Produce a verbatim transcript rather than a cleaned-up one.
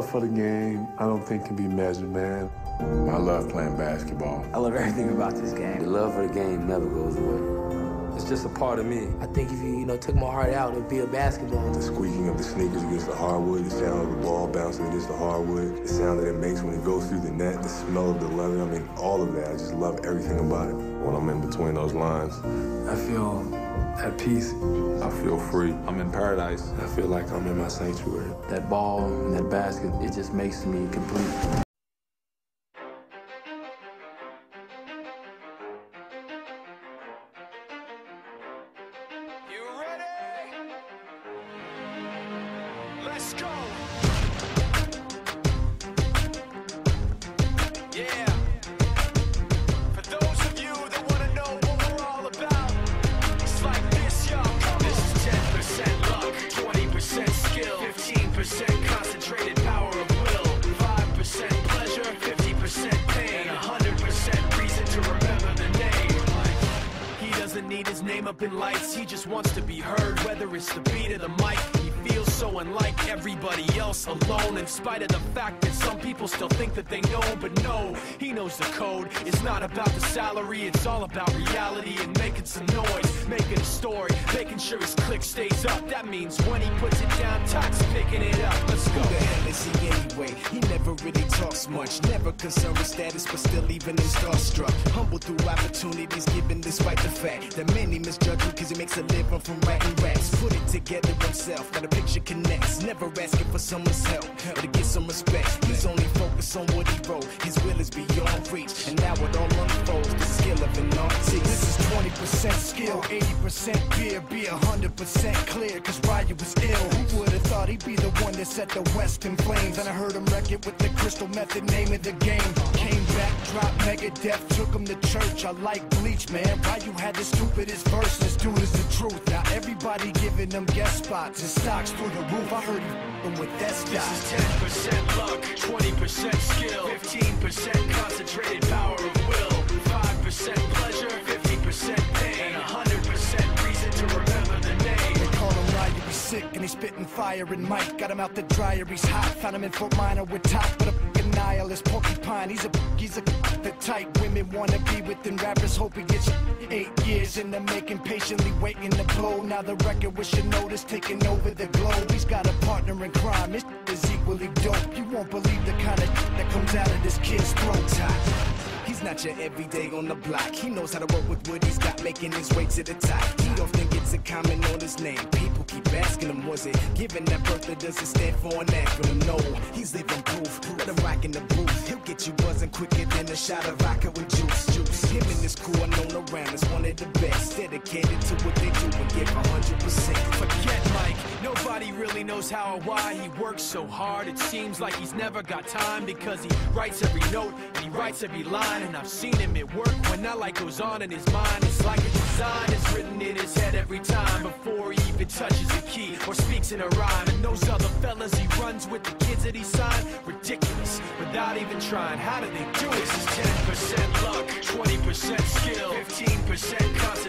for the game, I don't think can be measured, man. I love playing basketball. I love everything about this game. The love for the game never goes away. It's just a part of me. I think if you, you know, took my heart out, it'd be a basketball. The squeaking of the sneakers against the hardwood, the sound of the ball bouncing against the hardwood, the sound that it makes when it goes through the net, the smell of the leather, I mean, all of that. I just love everything about it. When I'm in between those lines, I feel at peace. I feel free. I'm in paradise. I feel like I'm in my sanctuary. That ball and that basket, it just makes me complete. Let's go. Yeah. For those of you that want to know what we're all about, it's like this, y'all. This is ten percent luck, twenty percent skill, fifteen percent concentrated power of will, five percent pleasure, fifty percent pain, and one hundred percent reason to remember the name. He doesn't need his name up in lights, he just wants to be heard, whether it's the beat of the mic. Feels so unlike everybody else, alone in spite of the fact that some people still think that they know, but no, he knows the code. It's not about the salary, it's all about reality and making some noise, making a story, making sure his click stays up. That means when he puts it down, Tox picking it up. Let's go. Who the hell is he anyway? He never really talks much, never concerned with status, but still even in starstruck. Humble through opportunities given despite the fact that many misjudge him because he makes a living from writing raps. Put it together himself, got a picture connects, never asking for someone's help or to get some respect. He's only focused on what he wrote, his will is beyond reach, and now it all unfolds, the skill of an artist. This is twenty percent skill, eighty percent beer, be one hundred percent clear, cause Ryu was ill. Who would've thought he'd be the one that set the West in flames? And I heard him wreck it with the crystal method, name of the game. Came back, dropped Megadeth, took him to church. I like Bleach, man. Ryu had the stupidest verse, this dude is the truth. Now everybody giving them guest spots and stocks through the roof. I heard him with that stock. This is ten percent luck, twenty percent skill, fifteen percent concentrated power of will, five percent pleasure, fifty percent pain, and one hundred percent reason to remember the name. They call him Ryu, he's sick and he's spitting fire and Mike. Got him out the dryer, he's hot. Found him in Fort Minor with top, but a fucking nihilist porcupine. He's a he's a the type women wanna be with, and rappers hope he gets eight years in the making, patiently waiting to blow. Now the record with your notice taking over the globe. He's got a partner in crime, his is equally dope. You won't believe the kind of that comes out of this kid's throat. He's not your everyday on the block. He knows how to work with what he's got, making his way to the top. He often gets a comment on his name. People keep asking him, was it given that birth, or does it stand for an acronym? No, he's living proof. Let him rock in the booth. He'll get you buzzing quicker than a shot of vodka with juice. Juice. Him and his crew are known around as one of the best, dedicated to what they do and give one hundred percent. Forget Mike, nobody really knows how or why he works so hard. It seems like he's never got time, because he writes every note and he writes every line. And I've seen him at work when that light goes on in his mind. It's like a design is written in his head every time, before he even touches a key or speaks in a rhyme. And those other fellas he runs with, the kids that he signed, ridiculous, without even trying. How do they do it? This is ten percent luck, twenty percent skill, fifteen percent concentration.